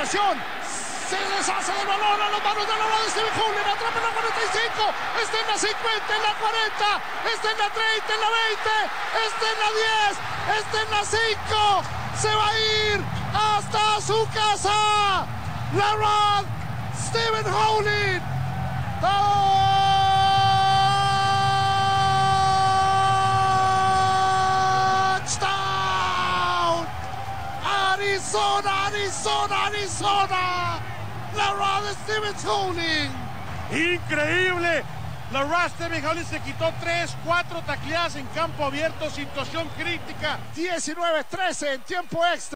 conversión. Se deshace del balón a las manos de LaRod Stevenson. Atrapa en la 45. Está en la 50, en la 40. Está en la 30, en la 20. Está en la 10. Está en la 5. Se va a ir hasta su casa. LaRod Stevenson. Touchdown. Arizona, Arizona, Arizona. LaRod Stevenson. Increíble. LaRod Stevenson se quitó 3-4 tacleadas en campo abierto, situación crítica. 19-13 en tiempo extra.